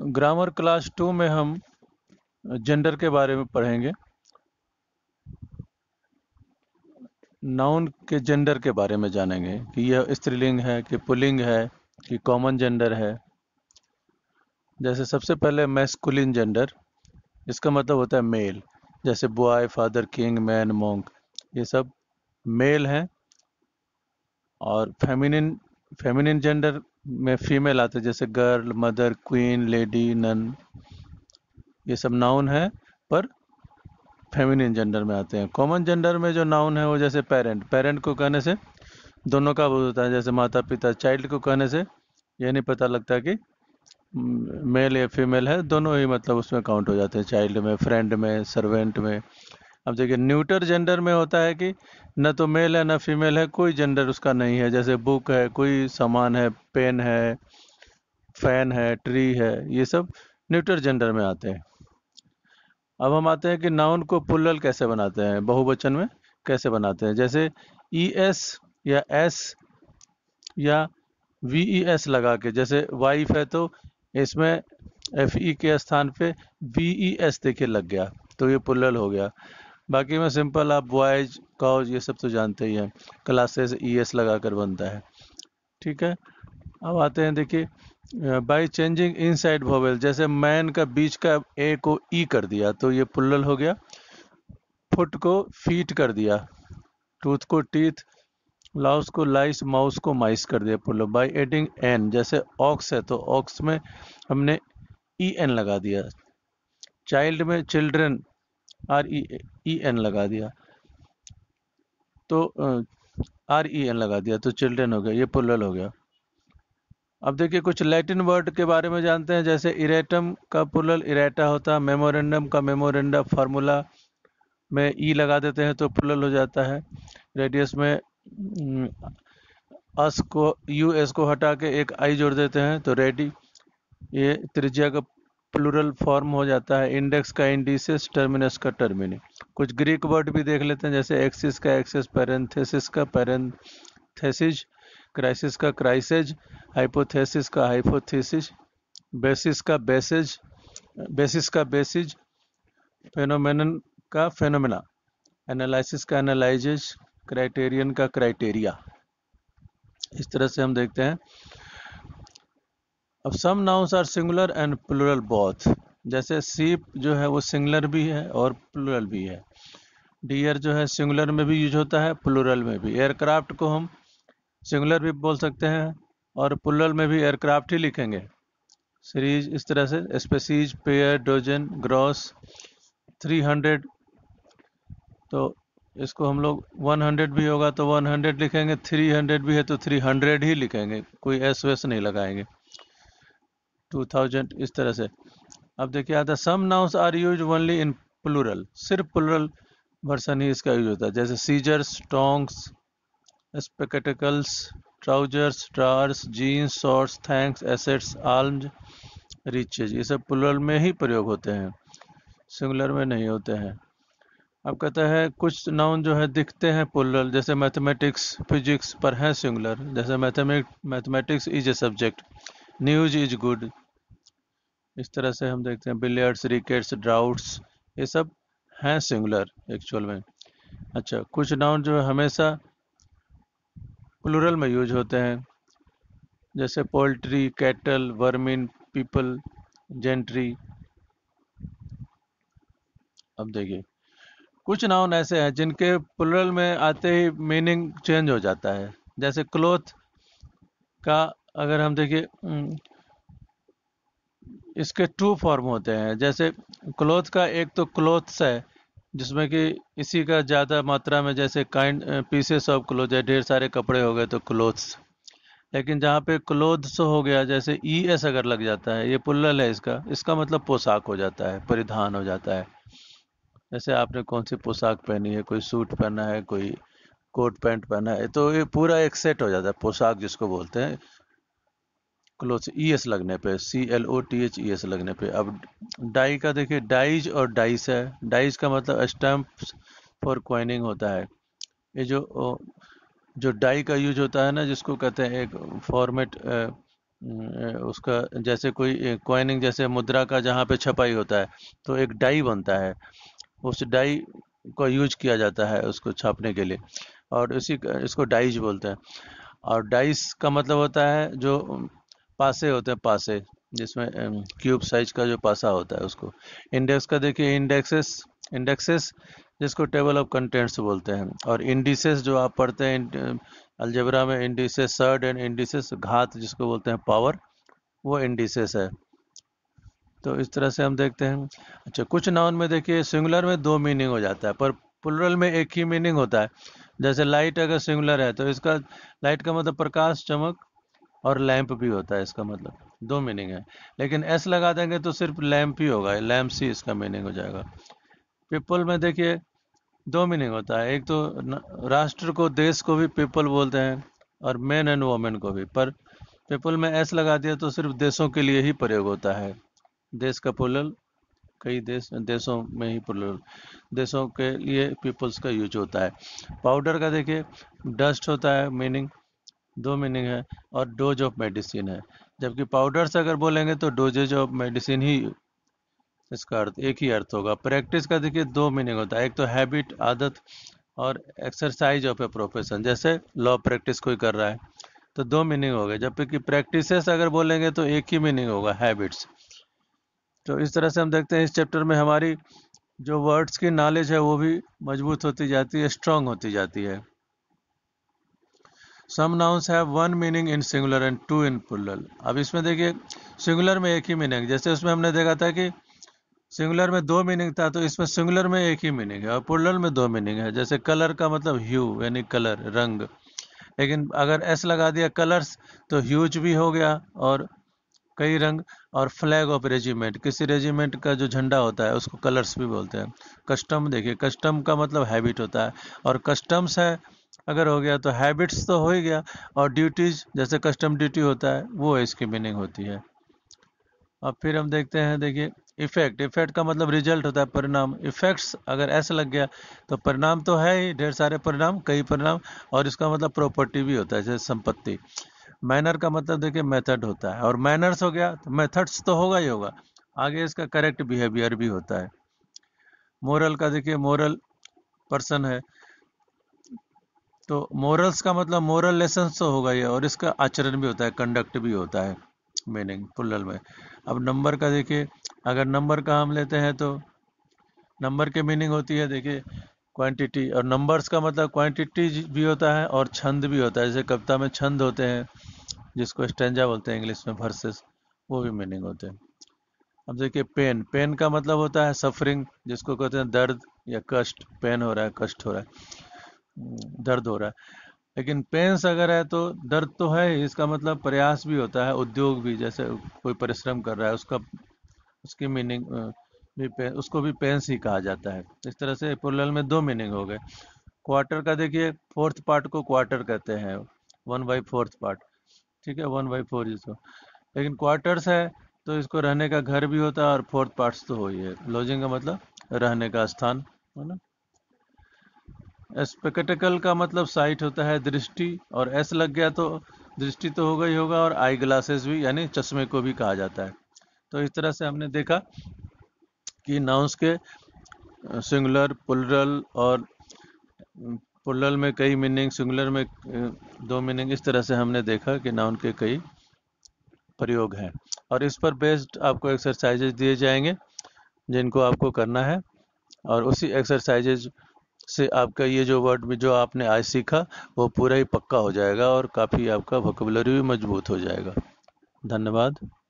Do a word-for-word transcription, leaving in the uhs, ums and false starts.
Grammar class to में हम gender के बारे में पढ़ेंगे। नाउन के जेंडर के बारे में जानेंगे कि यह स्त्रीलिंग है कि पुल्लिंग है कि कॉमन जेंडर है। जैसे सबसे पहले मैस्कुलिन जेंडर, इसका मतलब होता है मेल। जैसे boy, father, king, man, monk, ये सब मेल हैं। और फेमिनिन फेमिनिन जेंडर में फीमेल आते हैं, जैसे girl, mother, queen, lady, nun, ये सब नाउन है पर फेमिनिन जेंडर में आते हैं। कॉमन जेंडर में जो नाउन है वो जैसे पेरेंट, पेरेंट को कहने से दोनों का बोध होता है, जैसे माता पिता। चाइल्ड को कहने से ये नहीं पता लगता कि मेल या फीमेल है, दोनों ही मतलब उसमें काउंट हो जाते हैं, चाइल्ड में, फ्रेंड में, सर्वेंट में। अब देखिए न्यूटर जेंडर में होता है कि न तो मेल है न फीमेल है, कोई जेंडर उसका नहीं है। जैसे बुक है, कोई सामान है, पेन है, फैन है, ट्री है, ये सब न्यूटर जेंडर में आते हैं। अब हम आते हैं कि नाउन को प्लुरल कैसे बनाते हैं, बहुवचन में कैसे बनाते हैं। जैसे ई एस या एस या वी ई एस लगा के, जैसे वाइफ है तो इसमें एफ ई के स्थान पे वी ई एस देखिए लग गया, तो ये प्लुरल हो गया। बाकी में सिंपल आप बॉयज, कॉज, ये सब तो जानते ही हैं, क्लासेस ई एस लगा कर बनता है। ठीक है। अब आते हैं देखिए बाई चेंजिंग इनसाइड वोवेल, जैसे मैन का बीच का ए को ई कर दिया तो ये प्लुरल हो गया। फुट को फीट कर दिया, टूथ को टीथ, लाउस को लाइस, माउस को माइस कर दिया प्लुरल। बाई एडिंग एन, जैसे ऑक्स है तो ऑक्स में हमने ई एन लगा दिया। चाइल्ड में children, R E E N लगा दिया तो आर ई एन लगा दिया तो चिल्ड्रन हो गया, ये प्लुरल हो गया। अब देखिए कुछ लैटिन वर्ड के बारे में जानते हैं। जैसे इरेटम का प्लुरल इरेटा होता है, मेमोरेंडम का मेमोरेंडा, फार्मूला में ई लगा देते हैं तो प्लुरल हो जाता है। रेडियस में अस को यू एस को हटा के एक आई जोड़ देते हैं तो रेडी, ये त्रिज्या का प्लुरल फॉर्म हो जाता है। इंडेक्स का इंडिसेस, टर्मिनस का टर्मिनी। कुछ ग्रीक वर्ड भी देख लेते हैं, जैसे एक्सिस का एक्सेस, पैरेंथेसिस का पैरेंथेसिस, क्राइसिस का क्राइसेज, हाइपोथेसिस का हाइपोथेसिस, बेसिस का बेसेज, बेसिस का बेसिज, फेनोमेनन का फेनोमेना, एनालिसिस का एनालाइजेज, क्राइटेरियन का क्राइटेरिया। इस तरह से हम देखते हैं। अब some nouns are singular and plural both, जैसे सीप जो है वो सिंगुलर भी है और प्लुरल भी है। डियर जो है सिंगुलर में भी यूज होता है, प्लुरल में भी। एयरक्राफ्ट को हम सिंगुलर भी बोल सकते हैं और प्लुरल में भी एयरक्राफ्ट ही लिखेंगे। सीरीज इस तरह से, species, pair, dozen, gross, three hundred, तो इसको हम लोग वन हंड्रेड भी होगा तो वन हंड्रेड लिखेंगे, थ्री हंड्रेड भी है तो थ्री हंड्रेड ही लिखेंगे, कोई एस वेस नहीं लगाएंगे। टू थाउजेंड, इस तरह से। अब देखिए आता, some nouns are use only in plural, सिर्फ प्लुरल वर्सन ही इसका यूज होता है। जैसे scissors, tongs, spectacles, trousers, drawers, jeans, shorts, thanks, assets, arms, riches, ये सब प्लुरल में ही प्रयोग होते हैं, सिंगुलर में नहीं होते हैं। अब कहता है कुछ नाउन जो है दिखते हैं प्लुरल, जैसे मैथमेटिक्स, फिजिक्स पर है सिंगुलर। जैसे mathematics is a subject, news is good. इस तरह से हम देखते हैं बिलियर्ड्स, रिकेट्स, ड्राउट्स, ये सब हैं सिंगुलर एक्चुअल में। अच्छा, कुछ नाउन जो है हमेशा प्लुरल में यूज होते हैं, जैसे poultry, cattle, vermin, people, gentry. अब देखिए कुछ नाउन ऐसे हैं जिनके प्लुरल में आते ही मीनिंग चेंज हो जाता है। जैसे क्लोथ का अगर हम देखिए, इसके टू फॉर्म होते हैं। जैसे क्लोथ का एक तो क्लोथ्स है, जिसमें कि इसी का ज़्यादा मात्रा में, जैसे काइंड पीसेस ऑफ क्लोथ है, ढेर सारे कपड़े हो गए तो क्लोथ्स। लेकिन जहाँ पे क्लोथ्स हो गया, जैसे ई एस अगर लग जाता है, ये प्लुरल है, इसका इसका मतलब पोशाक हो जाता है, परिधान हो जाता है। जैसे आपने कौन सी पोशाक पहनी है, कोई सूट पहना है, कोई कोट पैंट पहना है, तो ये पूरा एक सेट हो जाता है, पोशाक जिसको बोलते हैं। क्लोथ ई एस लगने पे, C L O T H E S लगने पे। अब डाई का देखिए, डाइज और डाइस है। डाइज का मतलब स्टैम्प फॉर कॉइनिंग होता है। ये जो जो डाई का यूज होता है ना, जिसको कहते हैं एक फॉर्मेट उसका जैसे कोई कॉइनिंग, जैसे मुद्रा का जहाँ पे छपाई होता है तो एक डाई बनता है, उस डाई को यूज किया जाता है उसको छापने के लिए, और इसी इसको डाइज बोलते हैं। और डाइस का मतलब होता है जो पासे होते हैं, पासे जिसमें क्यूब साइज का जो पासा होता है उसको। इंडेक्स का देखिए, इंडेक्सेस इंडेक्सेस जिसको टेबल ऑफ कंटेंट्स बोलते हैं। और इंडिसेस जो आप पढ़ते हैं अलजेब्रा में, इंडिसेस सर्ड एंड इंडिसेस, घात जिसको बोलते हैं पावर, वो इंडिसेस है। तो इस तरह से हम देखते हैं। अच्छा, कुछ नाउन में देखिए सिंगुलर में दो मीनिंग हो जाता है पर प्लुरल में एक ही मीनिंग होता है। जैसे लाइट अगर सिंगुलर है तो इसका लाइट का मतलब प्रकाश, चमक, और लैंप भी होता है, इसका मतलब दो मीनिंग है। लेकिन एस लगा देंगे तो सिर्फ लैंप ही होगा, लैंप ही इसका मीनिंग हो जाएगा। पीपल में देखिए दो मीनिंग होता है, एक तो राष्ट्र को, देश को भी पीपल बोलते हैं, और मैन एंड वोमेन को भी। पर पीपल में एस लगा दिया तो सिर्फ देशों के लिए ही प्रयोग होता है। देश का प्लुरल कई देश देशों में ही प्लुरल देशों के लिए पीपल्स का यूज होता है। पाउडर का देखिए डस्ट होता है मीनिंग, दो मीनिंग है, और डोज ऑफ मेडिसिन है। जबकि पाउडर से अगर बोलेंगे तो डोजेज ऑफ मेडिसिन ही इसका अर्थ, एक ही अर्थ होगा। प्रैक्टिस का देखिए दो मीनिंग होता है, एक तो हैबिट, आदत, और एक्सरसाइज ऑफ ए प्रोफेशन, जैसे लॉ प्रैक्टिस कोई कर रहा है तो दो मीनिंग हो गए। जबकि प्रैक्टिसेस अगर बोलेंगे तो एक ही मीनिंग होगा, हैबिट्स। तो इस तरह से हम देखते हैं इस चैप्टर में हमारी जो वर्ड्स की नॉलेज है वो भी मजबूत होती जाती है, स्ट्रांग होती जाती है। Some nouns have one meaning in singular and two in plural. अब इसमें देखिए सिंगुलर में एक ही मीनिंग, जैसे उसमें हमने देखा था कि सिंगुलर में दो मीनिंग था, तो इसमें सिंगुलर में एक ही मीनिंग है और प्लुरल में दो मीनिंग है। जैसे कलर का मतलब ह्यू यानी कलर, रंग। लेकिन अगर एस लगा दिया कलर्स तो ह्यूज भी हो गया और कई रंग। और फ्लैग ऑफ रेजिमेंट, किसी रेजिमेंट का जो झंडा होता है उसको कलर्स भी बोलते हैं। कस्टम देखिए, कस्टम का मतलब हैबिट होता है, और कस्टम्स है अगर हो गया तो हैबिट्स तो हो ही गया। और ड्यूटीज जैसे कस्टम ड्यूटी होता है वो इसकी मीनिंग होती है। अब फिर हम देखते हैं, देखिए इफेक्ट, इफेक्ट का मतलब रिजल्ट होता है, परिणाम। इफेक्ट्स अगर ऐसा लग गया तो परिणाम तो है ही, ढेर सारे परिणाम, कई परिणाम। और इसका मतलब प्रॉपर्टी भी होता है, जैसे संपत्ति। मैनर का मतलब देखिए मेथड होता है, और मैनर्स हो गया तो मेथड्स तो होगा ही होगा, आगे इसका करेक्ट बिहेवियर भी होता है। मोरल का देखिए, मोरल पर्सन है तो मोरल्स का मतलब मोरल लेसन तो होगा ही, और इसका आचरण भी होता है, कंडक्ट भी होता है, मीनिंग प्लुरल में। अब नंबर का देखिए, अगर नंबर का हम लेते हैं तो नंबर की मीनिंग होती है देखिए क्वांटिटी, और नंबर्स का मतलब क्वांटिटी भी होता है और छंद भी होता है। जैसे कविता में छंद होते हैं जिसको स्टैंजा बोलते हैं इंग्लिश में, वर्सेस, वो भी मीनिंग होते हैं। अब देखिए पेन, पेन का मतलब होता है सफरिंग, जिसको कहते हैं दर्द या कष्ट। पेन हो रहा है, कष्ट हो रहा है, दर्द हो रहा है। लेकिन पेंस अगर है तो दर्द तो है ही, इसका मतलब प्रयास भी होता है, उद्योग भी, जैसे कोई परिश्रम कर रहा है उसका, उसकी मीनिंग भी पे, उसको भी पेंस ही कहा जाता है। इस तरह से प्लुरल में दो मीनिंग हो गए। क्वार्टर का देखिए, फोर्थ पार्ट को क्वार्टर कहते हैं, वन बाई फोर्थ पार्ट, ठीक है, वन बाई फोर जिसको। लेकिन क्वार्टर्स है तो इसको रहने का घर भी होता है, और फोर्थ पार्ट्स तो हो ही है। लॉजिंग का मतलब रहने का स्थान, है ना। स्पेक्टेकल का मतलब साइट होता है, दृष्टि, और एस लग गया तो दृष्टि तो होगा ही होगा, और आई ग्लासेस भी यानी चश्मे को भी कहा जाता है। तो इस तरह से हमने देखा कि नाउंस के सिंगुलर, प्लुरल, और प्लुरल में कई मीनिंग, सिंगुलर में दो मीनिंग, इस तरह से हमने देखा कि नाउन के कई प्रयोग हैं। और इस पर बेस्ड आपको एक्सरसाइजेज दिए जाएंगे जिनको आपको करना है, और उसी एक्सरसाइजेज से आपका ये जो वर्ड में जो आपने आज सीखा वो पूरा ही पक्का हो जाएगा, और काफ़ी आपका वोकेबुलरी भी मजबूत हो जाएगा। धन्यवाद।